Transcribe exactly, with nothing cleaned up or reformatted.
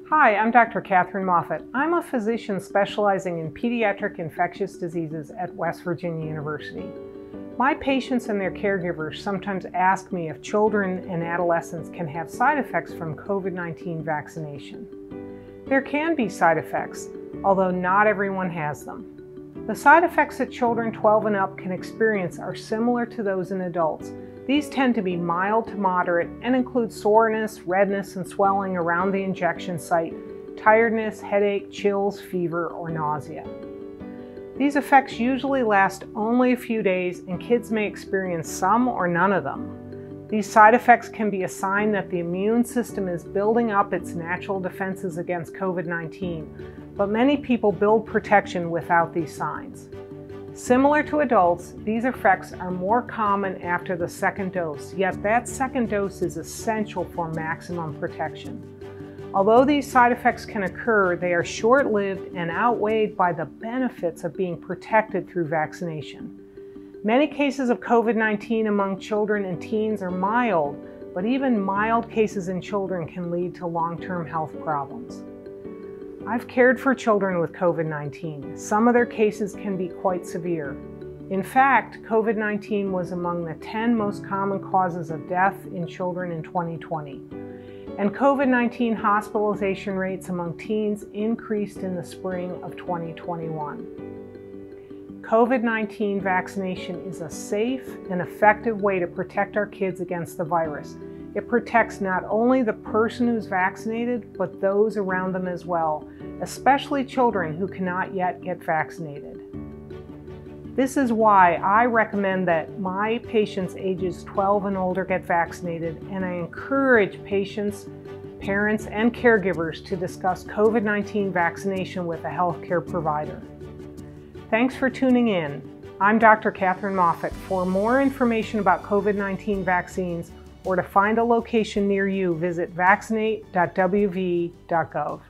Hi, I'm Doctor Kathryn Moffett. I'm a physician specializing in pediatric infectious diseases at West Virginia University. My patients and their caregivers sometimes ask me if children and adolescents can have side effects from COVID nineteen vaccination. There can be side effects, although not everyone has them. The side effects that children twelve and up can experience are similar to those in adults. These tend to be mild to moderate and include soreness, redness, and swelling around the injection site, tiredness, headache, chills, fever, or nausea. These effects usually last only a few days, and kids may experience some or none of them. These side effects can be a sign that the immune system is building up its natural defenses against COVID nineteen, but many people build protection without these signs. Similar to adults, these effects are more common after the second dose, yet that second dose is essential for maximum protection. Although these side effects can occur, they are short-lived and outweighed by the benefits of being protected through vaccination. Many cases of COVID nineteen among children and teens are mild, but even mild cases in children can lead to long-term health problems. I've cared for children with COVID nineteen. Some of their cases can be quite severe. In fact, COVID nineteen was among the ten most common causes of death in children in twenty twenty. And COVID nineteen hospitalization rates among teens increased in the spring of twenty twenty-one. COVID nineteen vaccination is a safe and effective way to protect our kids against the virus. It protects not only the person who's vaccinated, but those around them as well, especially children who cannot yet get vaccinated. This is why I recommend that my patients ages twelve and older get vaccinated, and I encourage patients, parents, and caregivers to discuss COVID nineteen vaccination with a healthcare provider. Thanks for tuning in. I'm Doctor Kathryn Moffett. For more information about COVID nineteen vaccines or to find a location near you, visit vaccinate dot w v dot gov.